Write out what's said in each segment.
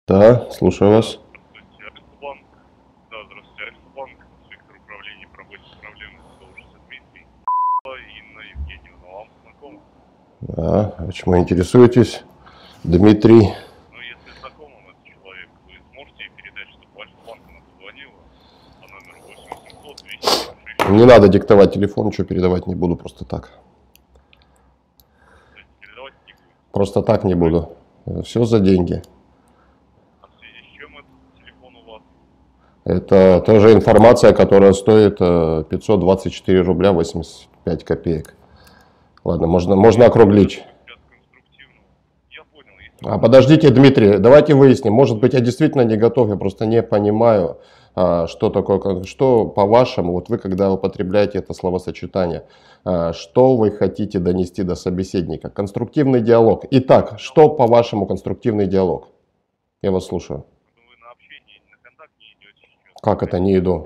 Да, слушаю вас. Здравствуйте, Альфа-банк. Да, здравствуйте, Альфа-банк. Инспектор управления по работе с проблемами должности Дмитрий. Инна Евгеньевна, вам знакома? Да, а чему интересуетесь, Дмитрий? Ну, если знакомым этот человек, вы сможете ей передать, чтобы Альфа-банк она позвонила по номеру 8800 200 Не надо диктовать телефон, ничего передавать не буду просто так. передавать не будет. Просто так не буду. Все за деньги. А в связи с чем этот телефон у вас? Это тоже информация, которая стоит 524 рубля 85 копеек. Ладно, можно округлить. Я понял. А подождите, Дмитрий, давайте выясним. Может быть, я действительно не готов, я просто не понимаю, что такое, что по-вашему, вот вы когда употребляете это словосочетание, что вы хотите донести до собеседника? Конструктивный диалог. Итак, что по-вашему конструктивный диалог? Я вас слушаю. Вы на общение, на контакт не идете сейчас. Как это не иду?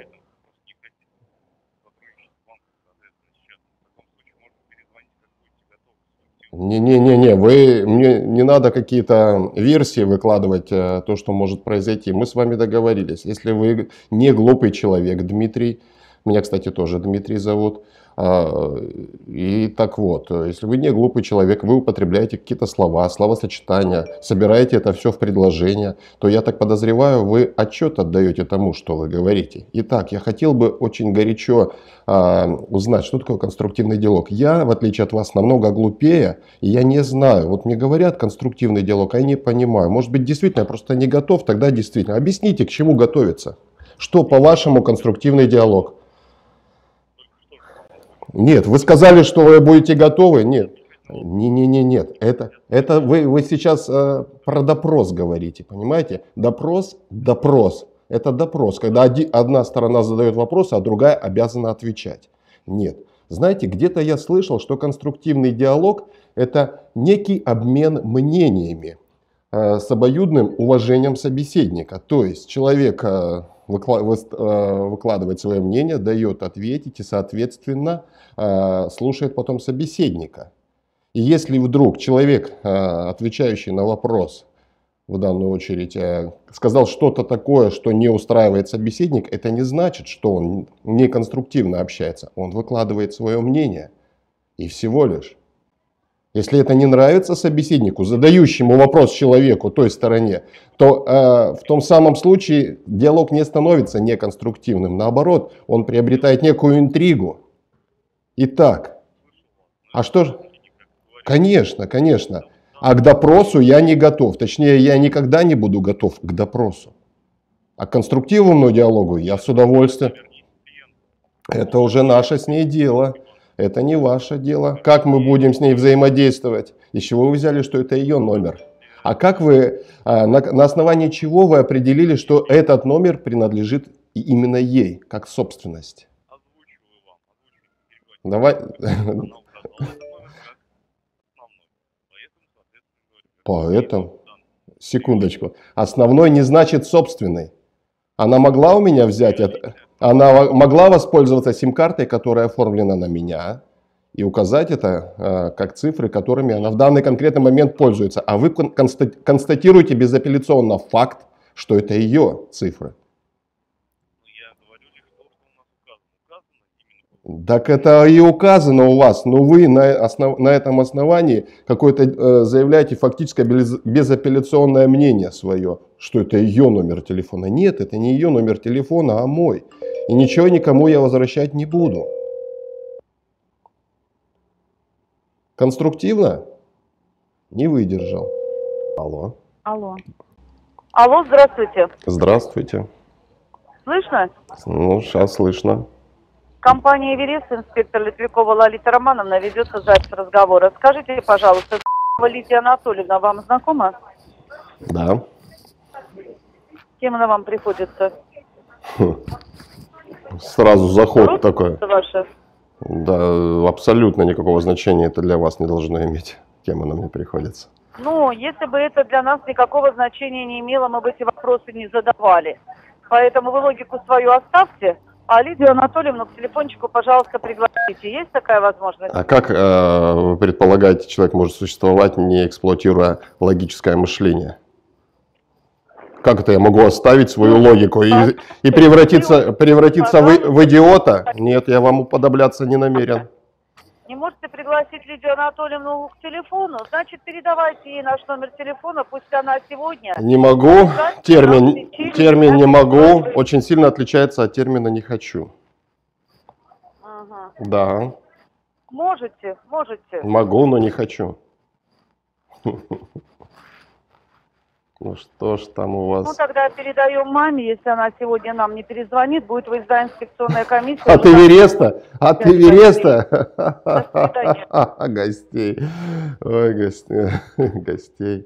Не-не-не, мне не надо какие-то версии выкладывать, то, что может произойти. Мы с вами договорились. Если вы не глупый человек, Дмитрий, меня, кстати, тоже Дмитрий зовут, и так вот, если вы не глупый человек, вы употребляете какие-то слова, словосочетания, собираете это все в предложение, то я так подозреваю, вы отчет отдаете тому, что вы говорите. Итак, я хотел бы очень горячо узнать, что такое конструктивный диалог. Я, в отличие от вас, намного глупее, и я не знаю. Вот мне говорят конструктивный диалог, а я не понимаю. Может быть, действительно, я просто не готов, тогда действительно. Объясните, к чему готовиться. Что, по-вашему, конструктивный диалог? Нет, вы сказали, что вы будете готовы. Нет. Нет. Это вы сейчас про допрос говорите, понимаете? Допрос. Это допрос, когда одна сторона задает вопрос, а другая обязана отвечать. Нет. Знаете, где-то я слышал, что конструктивный диалог – это некий обмен мнениями с обоюдным уважением собеседника. То есть человек выкладывает свое мнение, дает ответить и, соответственно, слушает потом собеседника. И если вдруг человек, отвечающий на вопрос, в данную очередь, сказал что-то такое, что не устраивает собеседник, это не значит, что он неконструктивно общается. Он выкладывает свое мнение. И всего лишь. Если это не нравится собеседнику, задающему вопрос человеку, той стороне, то в том самом случае диалог не становится неконструктивным. Наоборот, он приобретает некую интригу. Итак, а что же? Конечно. А к допросу я не готов. Точнее, я никогда не буду готов к допросу. А к конструктивному диалогу я с удовольствием. Это уже наше с ней дело. Это не ваше дело. Как мы будем с ней взаимодействовать? Из чего вы взяли, что это ее номер? А как вы, на основании чего вы определили, что этот номер принадлежит именно ей, как собственность? Давай. Поэтому, секундочку, основной не значит собственный. Она могла у меня взять это, она могла воспользоваться сим-картой, которая оформлена на меня, и указать это как цифры, которыми она в данный конкретный момент пользуется. А вы констатируете безапелляционно факт, что это ее цифры. Так это и указано у вас, но вы на этом основании какое-то заявляете фактически безапелляционное мнение свое, что это ее номер телефона. Нет, это не ее номер телефона, а мой. И ничего никому я возвращать не буду. Конструктивно? Не выдержал. Алло. Алло, здравствуйте. Здравствуйте. Слышно? Ну, сейчас слышно. Компания «Эверест», инспектор Литвякова Лолита Романовна, ведется запись разговора. Скажите, пожалуйста, Лидия Анатольевна вам знакома? Да. Кем она вам приходится? Сразу заход такой. Ваша? Да, абсолютно никакого значения это для вас не должно иметь, кем она мне приходится. Ну, если бы это для нас никакого значения не имело, мы бы эти вопросы не задавали. Поэтому вы логику свою оставьте. А Лидию Анатольевну к телефончику, пожалуйста, пригласите. Есть такая возможность? А как вы предполагаете, человек может существовать, не эксплуатируя логическое мышление? Как это я могу оставить свою логику и превратиться в идиота? Нет, я вам уподобляться не намерен. Не можете пригласить Лидию Анатольевну к телефону? Значит, передавайте ей наш номер телефона, пусть она сегодня... Не могу, термин не могу, очень сильно отличается от термина не хочу. Ага. Да. Можете. Могу, но не хочу. Ну что ж там у вас? Ну тогда передаем маме, если она сегодня нам не перезвонит, будет выезда инспекционная комиссия. От Эвереста? От Эвереста? До свидания. Гостей. Ой, гостей.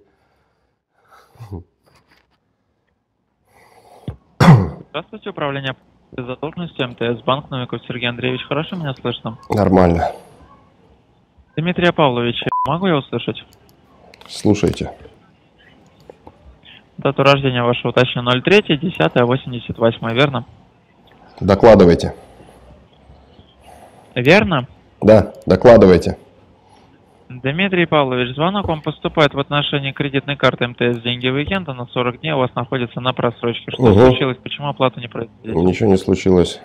Здравствуйте, управление задолженности МТС Банк, Новиков Сергей Андреевич. Хорошо меня слышно? Нормально. Дмитрий Павлович, могу я услышать? Слушайте. Дату рождения вашего уточню 03, 10, 88, верно? Докладывайте. Верно? Да, докладывайте. Дмитрий Павлович, звонок вам поступает в отношении кредитной карты МТС «Деньги Уикенда» на 40 дней. У вас находится на просрочке. Что случилось? Почему оплату не производите? Ничего не случилось.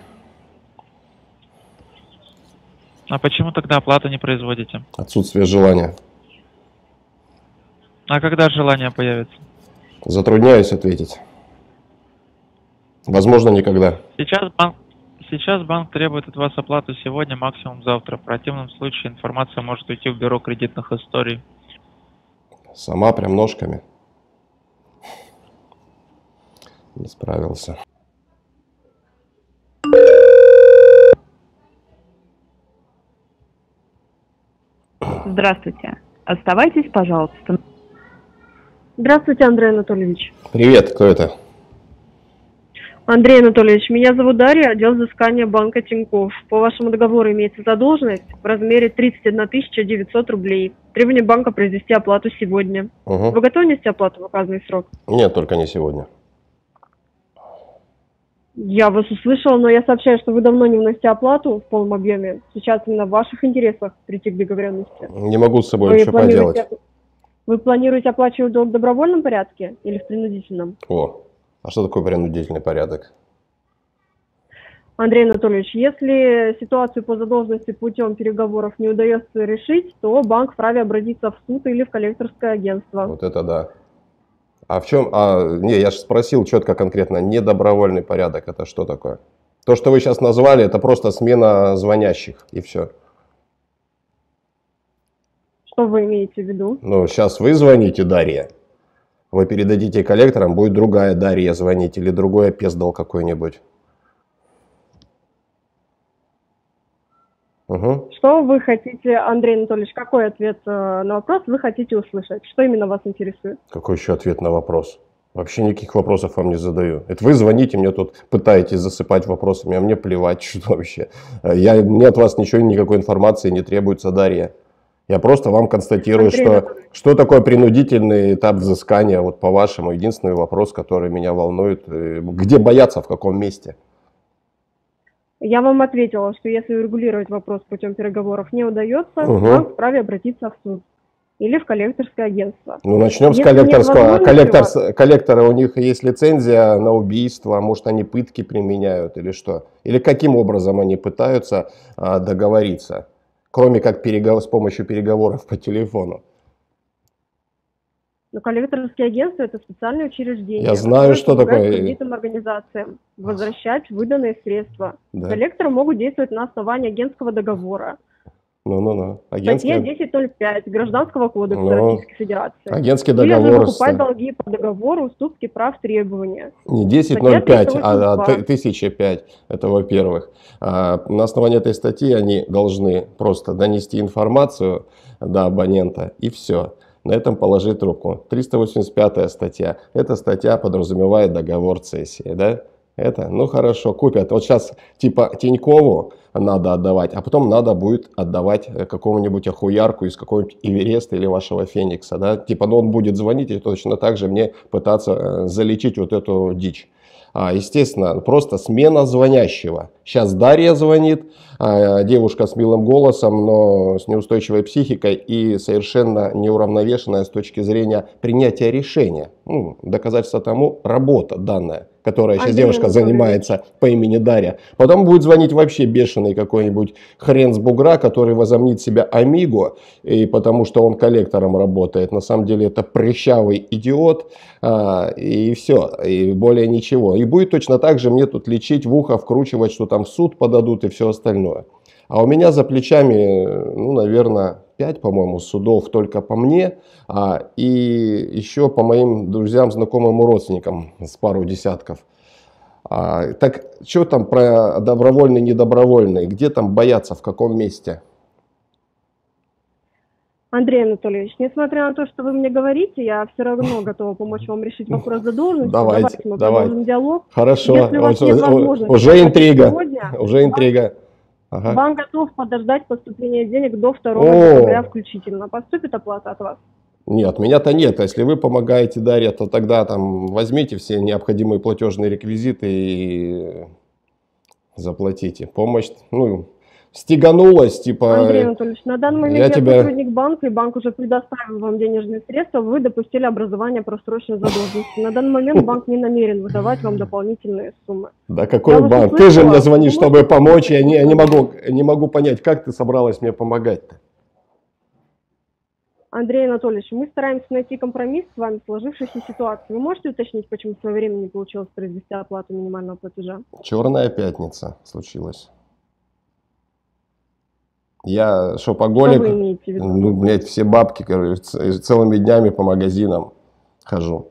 А почему тогда оплату не производите? Отсутствие желания. А когда желание появится? Затрудняюсь ответить. Возможно, никогда. Сейчас банк требует от вас оплату сегодня, максимум завтра. В противном случае информация может уйти в бюро кредитных историй. Сама прям ножками. Не справился. Здравствуйте. Оставайтесь, пожалуйста. Здравствуйте, Андрей Анатольевич. Привет, кто это? Андрей Анатольевич, меня зовут Дарья, отдел взыскания банка Тинькофф. По вашему договору имеется задолженность в размере 31 900 рублей. Требование банка произвести оплату сегодня. Вы готовы нести оплату в указанный срок? Нет, только не сегодня. Я вас услышала, но я сообщаю, что вы давно не вносите оплату в полном объеме. Сейчас именно в ваших интересах прийти к договоренности. Не могу с собой ничего поделать. Вы планируете оплачивать долг в добровольном порядке или в принудительном? А что такое принудительный порядок? Андрей Анатольевич, если ситуацию по задолженности путем переговоров не удается решить, то банк вправе обратиться в суд или в коллекторское агентство. Вот это да. А в чем? Не, я же спросил четко, конкретно, недобровольный порядок, это что такое? То, что вы сейчас назвали, это просто смена звонящих, и все. Что вы имеете в виду? Ну, сейчас вы звоните, Дарья. Вы передадите коллекторам, будет другая Дарья звонить или другой опездал какой-нибудь. Что вы хотите, Андрей Анатольевич, какой ответ на вопрос вы хотите услышать? Что именно вас интересует? Какой еще ответ на вопрос? Вообще никаких вопросов вам не задаю. Это вы звоните, мне тут пытаетесь засыпать вопросами, а мне плевать, что вообще. Мне от вас ничего, никакой информации не требуется, Дарья. Я просто вам констатирую, что такое принудительный этап взыскания, вот по-вашему, единственный вопрос, который меня волнует, где бояться, в каком месте? Я вам ответила, что если урегулировать вопрос путем переговоров не удается, банк вправе обратиться в суд или в коллекторское агентство. Ну, начнем с коллекторского. Коллекторы, у них есть лицензия на убийство, может, они пытки применяют или что? Или каким образом они пытаются договориться? Кроме как с помощью переговоров по телефону. Но коллекторские агентства – это специальные учреждения. Я знаю, что такое. Кредитным организациям возвращать выданные средства. Да. Коллекторы могут действовать на основании агентского договора. Статья 10.05 Гражданского кодекса Российской Федерации. Агентский договор. Или же покупать долги по договору, уступки прав, требования. Не 10.05, а 1005. Это во-первых. На основании этой статьи они должны просто донести информацию до абонента и все. На этом положить трубку. 385 статья. Эта статья подразумевает договор цессии, да? Это, ну хорошо, купят. Вот сейчас типа Тинькову надо отдавать, а потом надо будет отдавать какому-нибудь охуярку из какого-нибудь Эвереста или вашего Феникса, да? Типа, ну он будет звонить и точно так же мне пытаться залечить вот эту дичь. Естественно, просто смена звонящего. Сейчас Дарья звонит, девушка с милым голосом, но с неустойчивой психикой и совершенно неуравновешенная с точки зрения принятия решения. Доказательство тому работа данная, которая сейчас девушка занимается по имени Дарья. Потом будет звонить вообще бешеный какой-нибудь хрен с бугра, который возомнит себя Амиго, и потому что он коллектором работает. На самом деле это прыщавый идиот, и все, и более ничего. И будет точно так же мне тут лечить в ухо, вкручивать, что там в суд подадут и все остальное. А у меня за плечами, наверное, 5, по-моему, судов только по мне, и еще по моим друзьям, знакомым и родственникам с пару десятков. Так что там про добровольный, недобровольный? Где там бояться, в каком месте? Андрей Анатольевич, несмотря на то, что вы мне говорите, я все равно готова помочь вам решить вопрос задолженности. Давайте мы продолжим диалог. Хорошо, Если у вас нет возможности, уже интрига. Сегодня, уже интрига. Ага. Банк готов подождать поступления денег до 2 декабря включительно. Поступит оплата от вас? Нет, меня-то нет. Если вы помогаете, Дарья, то тогда там возьмите все необходимые платежные реквизиты и заплатите. Помощь, стеганулась, типа... Андрей Анатольевич, на данный момент я сотрудник банка, и банк уже предоставил вам денежные средства, вы допустили образование просроченной задолженности. На данный момент банк не намерен выдавать вам дополнительные суммы. Да какой банк? Ты же мне звонишь, чтобы помочь, я не могу понять, как ты собралась мне помогать-то. Андрей Анатольевич, мы стараемся найти компромисс с вами в сложившейся ситуации. Вы можете уточнить, почему в свое время не получилось произвести оплату минимального платежа? Черная пятница случилась. Я шопоголик, что вы имеете в виду? Блядь, все бабки, короче, целыми днями по магазинам хожу.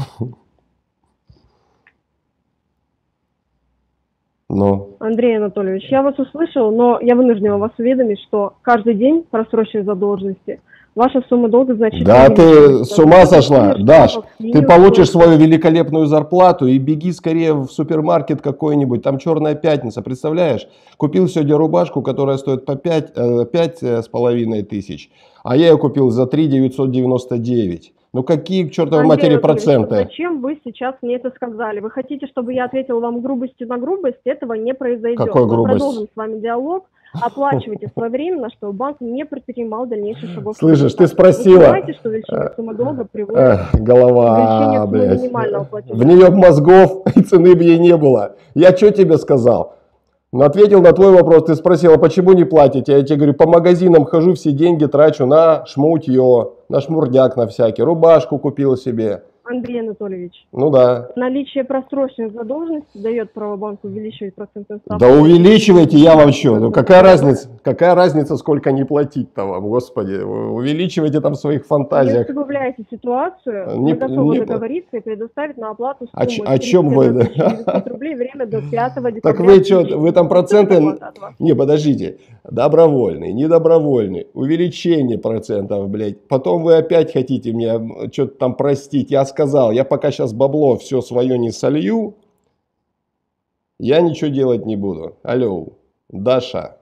Андрей Анатольевич, я вас услышал, но я вынуждена вас уведомить, что каждый день просроченной задолженности ваша сумма долга значительно... Да ты с ума сошла, Даш, ты получишь свою великолепную зарплату и беги скорее в супермаркет какой-нибудь, там черная пятница, представляешь? Купил сегодня рубашку, которая стоит по 5,5 тысяч, а я ее купил за 3 999. Ну какие к чертовой матери проценты? Зачем вы сейчас мне это сказали? Вы хотите, чтобы я ответил вам грубостью на грубость? Этого не произойдет. Какой грубость? Мы продолжим с вами диалог. Оплачивайте своевременно, чтобы банк не предпринимал дальнейших шагов. Слышишь, ты спросила. Вы понимаете, что увеличение суммы долга приводит голова, к увеличению суммы минимального платежа? В нее мозгов и цены бы ей не было. Я что тебе сказал? Ответил на твой вопрос, ты спросила, почему не платите? Я тебе говорю, по магазинам хожу, все деньги трачу на шмутье, на шмурдяк на всякий, рубашку купил себе. Андрей Анатольевич, да. Наличие просроченной задолженности дает право банку увеличивать процентную ставку. Да увеличивайте, я вам что? Какая разница, сколько не платить-то вам, господи. Увеличивайте там в своих фантазиях. Не усугубляйте ситуацию, мы готовы договориться и предоставить на оплату сумму о чем вы? 900 рублей, время до 5 декабря. Так вы что, вы там проценты... Не, подождите. Добровольный, недобровольный, увеличение процентов, блядь. Потом вы опять хотите мне что-то там простить. Я сказал, я пока сейчас бабло все свое не солью, я ничего делать не буду. Алло, Даша.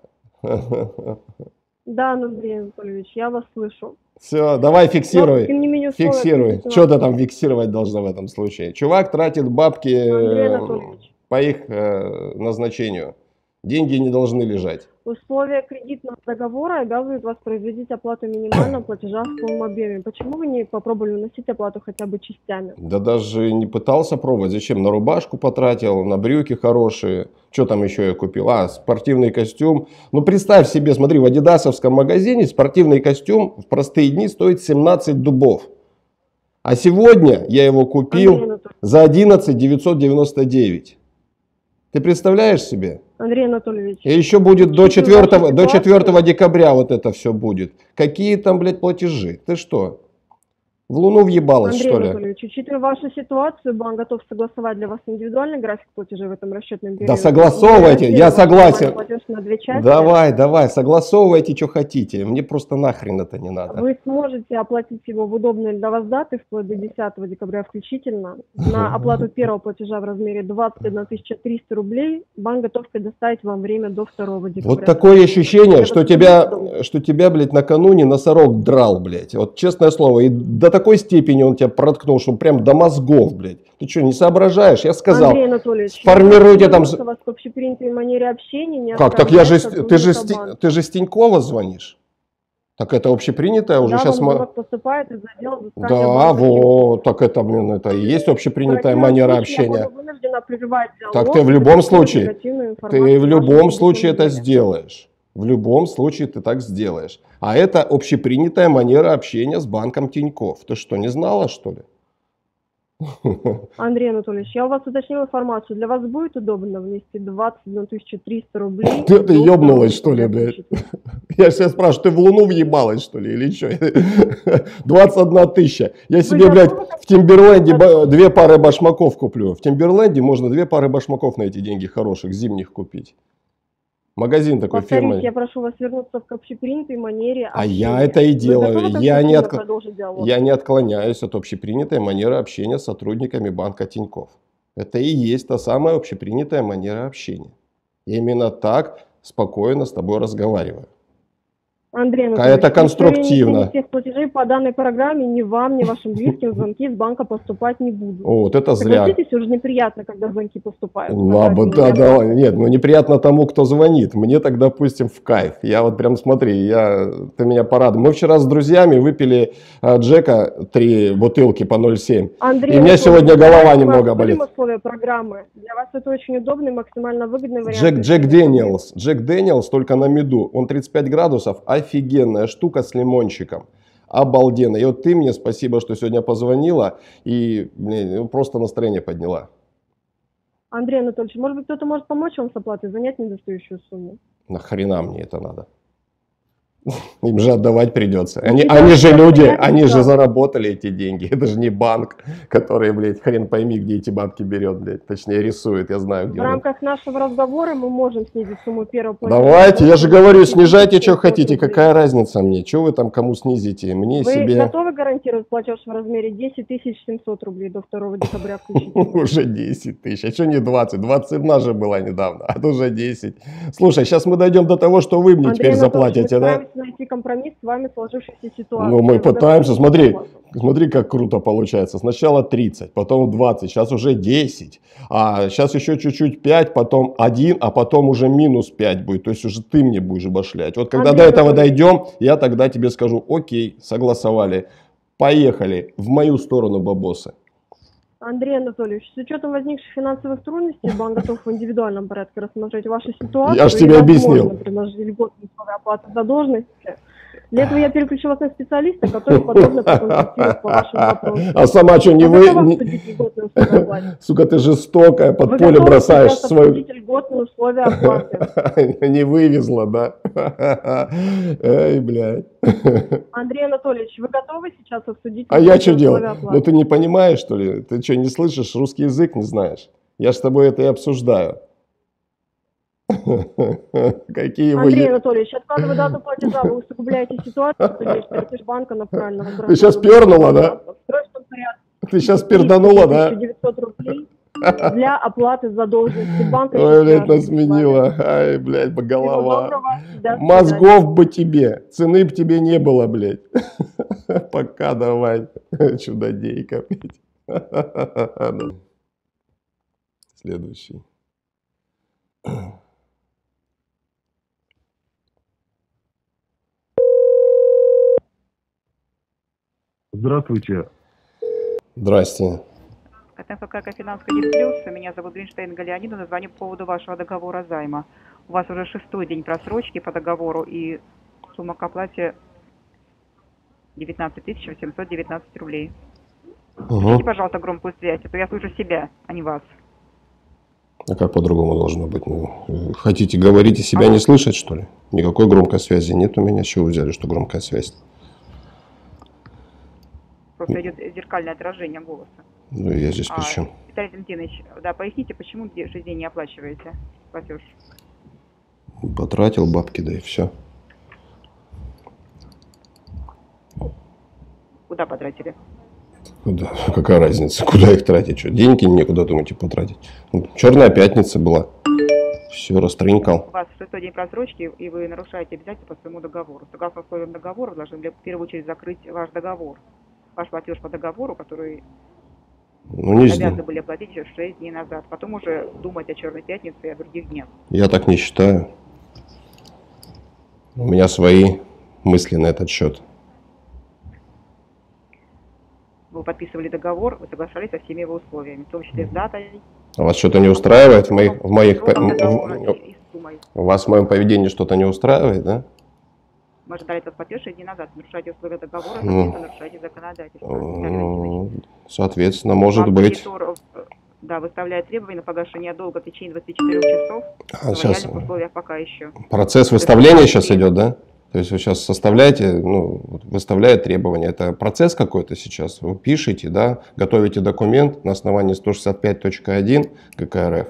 Да, Андрей Анатольевич, я вас слышу. Все, давай фиксируй. Но, тем не менее, фиксируй. Что ты там фиксировать должна в этом случае? Чувак тратит бабки по их назначению. Деньги не должны лежать. Условия кредитного договора обязывают вас производить оплату минимального платежа в полном объеме. Почему вы не попробовали вносить оплату хотя бы частями? Да даже не пытался пробовать. Зачем? На рубашку потратил, на брюки хорошие. Что там еще я купил? Спортивный костюм. Ну представь себе, смотри, в адидасовском магазине спортивный костюм в простые дни стоит 17 дубов. А сегодня я его купил за 11 999. Ты представляешь себе? Андрей Анатольевич. И еще будет до 4 декабря вот это все будет. Какие там, блядь, платежи? Ты что? В Луну въебалась, Андрей что ли? Анатольевич, учитывая вашу ситуацию, банк готов согласовать для вас индивидуальный график платежей в этом расчетном периоде. Да согласовывайте, я согласен. Давай, согласовывайте, что хотите. Мне просто нахрен это не надо. Вы сможете оплатить его в удобные для вас даты, вплоть до 10 декабря включительно. На оплату первого платежа в размере 21 300 рублей банк готов предоставить вам время до 2 декабря. Вот такое ощущение, что тебя, блядь, накануне носорог драл, блядь. Вот честное слово, и до такого такой степени он тебя проткнул, что прям до мозгов, блядь. Ты что, не соображаешь? Я сказал, Андрей Анатольевич, сформируйте там... у вас к общепринятой манере общения не Как, так я же, оскорбляет ты же с Тинькова звонишь? Так это общепринятое уже сейчас... звонок поступает из отдела взыскания Да, банка вот, так это, блин, это и есть общепринятая манера общения. Я буду вынуждена прерывать диалог, Так ты в любом и случае, негативную ты информацию в в любом вашем случае это телефоне. сделаешь. В любом случае ты так сделаешь. А это общепринятая манера общения с банком Тинькофф. Ты что, не знала, что ли? Андрей Анатольевич, я у вас уточнила информацию. Для вас будет удобно внести 21 300 рублей? Ты ёбнулась, что ли, блядь? Я сейчас спрашиваю, ты в Луну въебалась, что ли, или что? 21 тысяча. Я себе, блядь, в Тимберленде 2 пары башмаков куплю. В Тимберленде можно 2 пары башмаков на эти деньги хороших, зимних купить. Магазин такой Повторюсь, фирмы. я прошу вас вернуться к общепринятой манере А общения. я это и Вы делаю. готовы Я не, продолжить диалог? я не отклоняюсь от общепринятой манеры общения с сотрудниками банка Тинькофф. Это и есть та самая общепринятая манера общения. Я именно так спокойно с тобой разговариваю. Андрей Анатольевич, Это конструктивно. всех платежей по данной программе ни вам, ни вашим близким звонки из банка поступать не будут. Вот это зря. Согласитесь, уже неприятно, когда звонки поступают. Да, нет, ну неприятно тому, кто звонит. Мне так, допустим, в кайф. Я вот прям смотри, ты меня порадовал. Мы вчера с друзьями выпили Джека 3 бутылки по 0,7. Андрей, И у меня сегодня голова немного болит. условия программы. Для вас это очень удобный, максимально выгодный вариант. Джек Дэниелс. Джек Дэниелс только на меду. Он 35 градусов. Офигенная штука с лимончиком. Обалденно. И вот ты мне спасибо, что сегодня позвонила и мне просто настроение подняла. Андрей Анатольевич, может быть, кто-то может помочь вам с оплатой, занять недостающую сумму? Нахрена мне это надо? Им же отдавать придется. Они Сейчас же люди, я они же сказала. заработали эти деньги. Это же не банк, который, блядь, хрен пойми, где эти бабки берет, блядь. Точнее, рисует, я знаю, где В он. рамках нашего разговора мы можем снизить сумму первого платежа. Давайте, я же говорю, снижайте, что хотите. Какая разница мне? Что вы там кому снизите? Мне Вы себе... готовы гарантировать платеж в размере 10 700 рублей до 2 декабря включительно? Уже 10 тысяч. А что не 20? 21 же была недавно, а тут уже 10. Слушай, сейчас мы дойдем до того, что вы мне Андрей теперь Анатольевич, заплатите, мы да? пытаемся найти компромисс с вами в сложившейся ситуации. Ну, мы Вы пытаемся. готовы к Смотри, оплате? смотри, как круто получается. Сначала 30, потом 20, сейчас уже 10. А сейчас еще чуть-чуть 5, потом 1, а потом уже минус 5 будет. То есть уже ты мне будешь башлять. Вот когда Андрей до этого Анатольевич. дойдем, я тогда тебе скажу, окей, согласовали. Поехали в мою сторону, бабосы. Андрей Анатольевич, с учетом возникших финансовых трудностей, банк готов в индивидуальном порядке рассмотреть вашу ситуацию. Я ж тебе и, объяснил. возможно, предложить льготные условия оплаты задолженности. Для этого я переключу вас на специалиста, который подробно проконсультирует по вашим вопросам. А сама что, не Вы готовы вы... обсудить льготные условия оплаты? Сука, ты жестокая, под Вы поле готовы бросаешь сейчас свою... обсудить льготные условия оплаты? Не вывезла, да? Эй, блядь. Андрей Анатольевич, вы готовы сейчас обсудить А я льготные что условия делаю? оплаты? Ну ты не понимаешь, что ли? Ты что, не слышишь? Русский язык не знаешь? Я ж с тобой это и обсуждаю. Какие вы... Андрей Анатольевич, откладывая дату платежа, вы усугубляете ситуацию, то есть платеж банка на правильного гражданина. Ты сейчас пернула, да? В срочном порядке. Ты сейчас перданула, да? 900 рублей для оплаты задолженности банка. Ой, блядь, насменила. Ай, блядь, голова. Всего доброго. До свидания. Мозгов бы тебе, цены бы тебе не было, блядь. Пока давай, чудодейка, блядь. Следующий. Здравствуйте. Здрасте. КТМФК «Финанс Кредит Плюс». Меня зовут Гринштейн Галианина. Звоню по поводу вашего договора займа. У вас уже 6-й день просрочки по договору и сумма к оплате 19 819 рублей. Включите, пожалуйста, громкую связь, а то я слышу себя, а не вас. А как по-другому должно быть? Ну, хотите говорить и себя не слышать, что ли? Никакой громкой связи нет у меня. С чего вы взяли, что громкая связь? Просто идет зеркальное отражение голоса. Ну, я здесь при чем? Виталий Валентинович, да, поясните, почему 6 дней не оплачиваете платеж? Потратил бабки, да и все. Куда потратили? Да, какая разница, куда их тратить? Что, деньги некуда, думаете, потратить? Черная пятница была. Все, растрынкал. У вас 6-й день просрочки, и вы нарушаете обязательства по своему договору. Согласно условиям договора, вы должны в первую очередь закрыть ваш договор. ваш платеж по договору, который Ну, не обязаны знаю. были оплатить еще 6 дней назад. Потом уже думать о Черной пятнице и о других днях. Я так не считаю. У меня свои мысли на этот счет. Вы подписывали договор, вы соглашались со всеми его условиями, в том числе с датой, А вас что-то не устраивает сроком договора и суммой. Вас в моем поведении что-то не устраивает, да? Мы ожидали этот платеж 6 дней назад. Нарушаете условия договора, Ну. соответственно, нарушаете законодательство. Виталий Валентинович. Соответственно, может Вам быть. кредитор, да, выставляет требования на погашение долга в течение 24 часов. В Сейчас лояльных условиях пока еще. процесс выставления сейчас идет, да? То есть вы сейчас составляете, ну, выставляет требования. Это процесс какой-то сейчас. Вы пишете, да, готовите документ на основании 165.1 ГК РФ.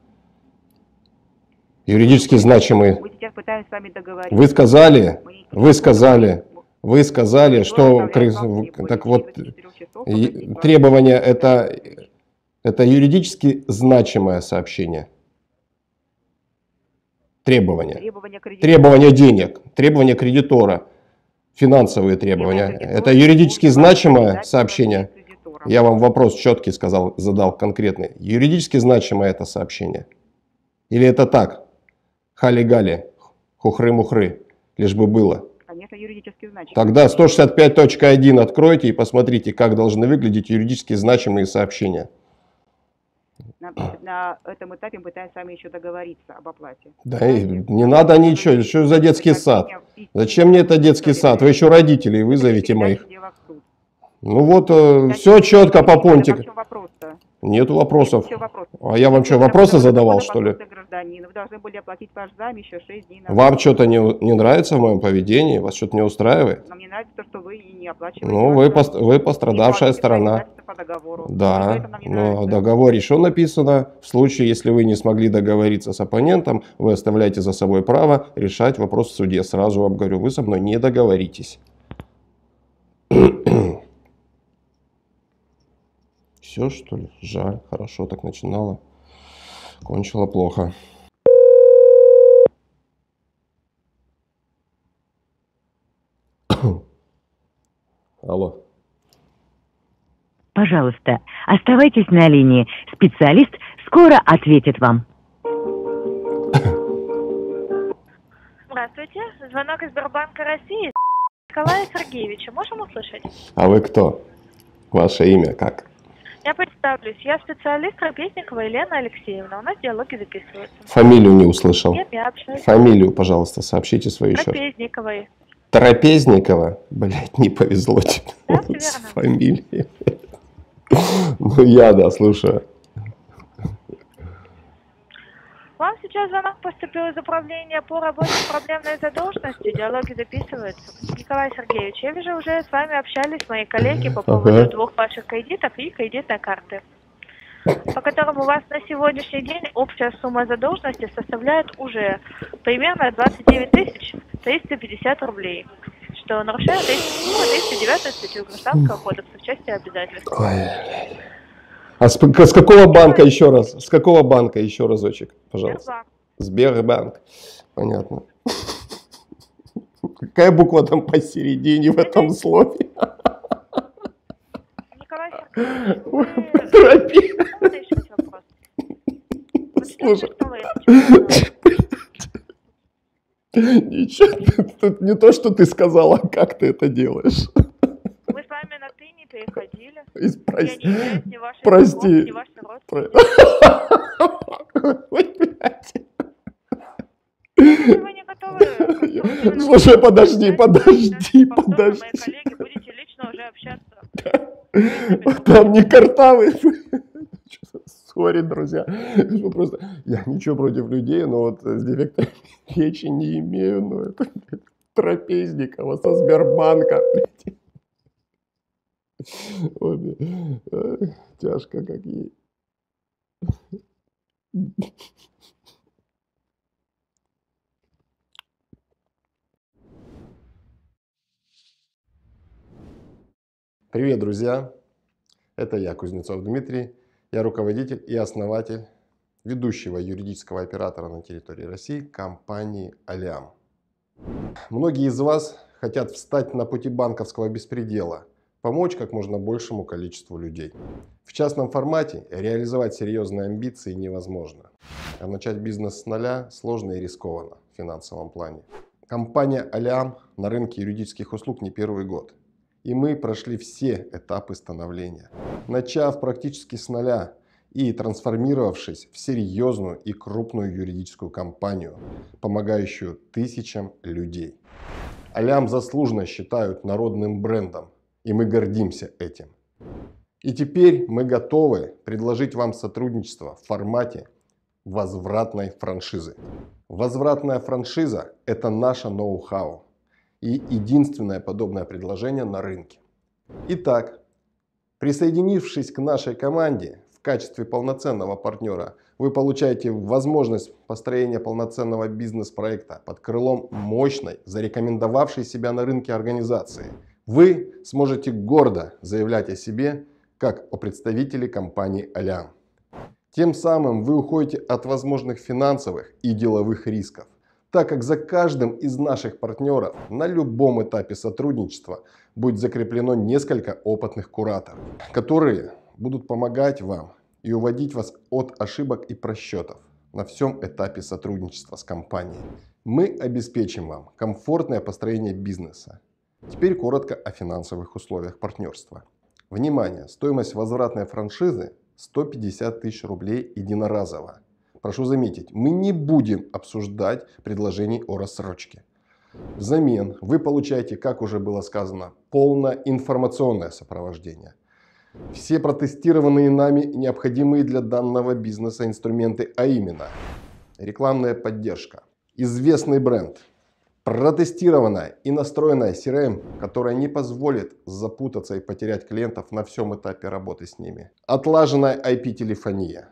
Юридически значимый. Мы сейчас пытаемся с вами договориться. Вы сказали, Мы не- вы сказали, что Договор оставляет вам требования так в вот течение 24 часов погасить ваш требования это юридически значимое сообщение. Требования. требования кредитора. Требования денег, требования кредитора, финансовые требования. Требования Это кредитора юридически должен значимое обладать сообщение. кредитором. Я вам вопрос четкий сказал, задал конкретный. Юридически значимое это сообщение? Или это так? Хали-гали, хухры-мухры, лишь бы было. Конечно, юридически значимо. Тогда 165.1 откройте и посмотрите, как должны выглядеть юридически значимые сообщения. На этом этапе мы пытаемся с вами еще договориться об оплате. Да и не надо ничего, что за детский сад? Зачем мне это детский сад? Вы еще родителей вызовите моих. Ну вот, все четко по пунктику. Нету вопросов. А я вам что, вопросы задавал, что ли? Вы должны были оплатить ваш займ еще 6 дней назад. Вам что-то не нравится в моем поведении? Вас что-то не устраивает? Нам не нравится то, что вы и не оплачиваете. Ну, вы пострадавшая сторона. По договору. Да, но в договоре что написано? В случае, если вы не смогли договориться с оппонентом, вы оставляете за собой право решать вопрос в суде. Сразу вам говорю, вы со мной не договоритесь. Все, что ли? Жаль, хорошо так начинала. Кончила плохо. Алло. Пожалуйста, оставайтесь на линии. Специалист скоро ответит вам. Здравствуйте. Звонок из Сбербанка России. Николая Сергеевича. Можем услышать? А вы кто? Ваше имя как? Я представлюсь. Я специалист Трапезникова Елена Алексеевна. У нас диалоги записываются. Фамилию не услышал. Я общаюсь. Фамилию, пожалуйста, сообщите свою еще. Трапезниковой. Трапезникова? Блять, не повезло тебе Да, с верно. фамилией. Ну я, да, слушаю. Вам сейчас звонок поступил из управления по работе с проблемной задолженностью. Диалоги записываются. Николай Сергеевич, я вижу, уже с вами общались мои коллеги по поводу двух ваших кредитов и кредитной карты, по которым у вас на сегодняшний день общая сумма задолженности составляет уже примерно 29 350 рублей, что нарушает 309 статью Гражданского кодекса в части обязательств. А с какого банка еще раз? С какого банка еще разочек, пожалуйста? Сбербанк. Сбербанк. Понятно. Какая буква там посередине в этом слове? Николай Сергеевич, Торопи. можно решить вопрос? Слушай. Что вы сейчас Ничего, тут не то, что ты сказала, а как ты это делаешь. Мы с вами на «ты» не переходили. Я Прости. не являюсь ни вашей Прости. знакомой, ни вашей родственницей. Ой, блядь. Если вы не готовы... Слушай, подожди. Мои коллеги, будете лично уже общаться. Там не картавый. Сори, друзья. Просто я ничего против людей, но вот с дефектом речи не имею. Но это Трапезникова со Сбербанка. Блядь. Ой, блядь. Тяжко как ей. Привет, друзья! Это я, Кузнецов Дмитрий. Я руководитель и основатель ведущего юридического оператора на территории России компании Алиам. Многие из вас хотят встать на пути банковского беспредела, помочь как можно большему количеству людей. В частном формате реализовать серьезные амбиции невозможно. А начать бизнес с нуля сложно и рискованно в финансовом плане. Компания Алиам на рынке юридических услуг не первый год. И мы прошли все этапы становления, начав практически с нуля и трансформировавшись в серьезную и крупную юридическую компанию, помогающую тысячам людей. Алиам заслуженно считают народным брендом, и мы гордимся этим. И теперь мы готовы предложить вам сотрудничество в формате возвратной франшизы. Возвратная франшиза – это наше ноу-хау и единственное подобное предложение на рынке. Итак, присоединившись к нашей команде в качестве полноценного партнера, вы получаете возможность построения полноценного бизнес-проекта под крылом мощной, зарекомендовавшей себя на рынке организации. Вы сможете гордо заявлять о себе как о представителе компании Алиам. Тем самым вы уходите от возможных финансовых и деловых рисков, так как за каждым из наших партнеров на любом этапе сотрудничества будет закреплено несколько опытных кураторов, которые будут помогать вам и уводить вас от ошибок и просчетов на всем этапе сотрудничества с компанией. Мы обеспечим вам комфортное построение бизнеса. Теперь коротко о финансовых условиях партнерства. Внимание! Стоимость возвратной франшизы 150 тысяч рублей единоразово. Прошу заметить, мы не будем обсуждать предложений о рассрочке. Взамен вы получаете, как уже было сказано, полное информационное сопровождение. Все протестированные нами необходимые для данного бизнеса инструменты, а именно рекламная поддержка, известный бренд, протестированная и настроенная CRM, которая не позволит запутаться и потерять клиентов на всем этапе работы с ними. Отлаженная IP-телефония.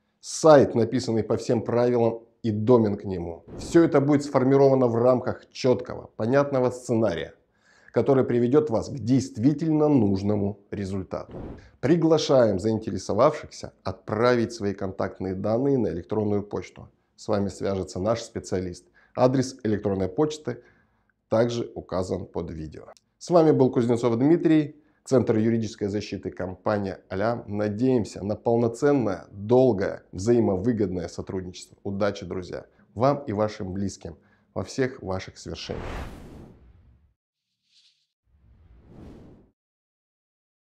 Сайт, написанный по всем правилам и домен к нему. Все это будет сформировано в рамках четкого, понятного сценария, который приведет вас к действительно нужному результату. Приглашаем заинтересовавшихся отправить свои контактные данные на электронную почту. С вами свяжется наш специалист. Адрес электронной почты также указан под видео. С вами был Кузнецов Дмитрий, Центр юридической защиты, компания Алиам. Надеемся на полноценное, долгое, взаимовыгодное сотрудничество. Удачи, друзья, вам и вашим близким во всех ваших свершениях.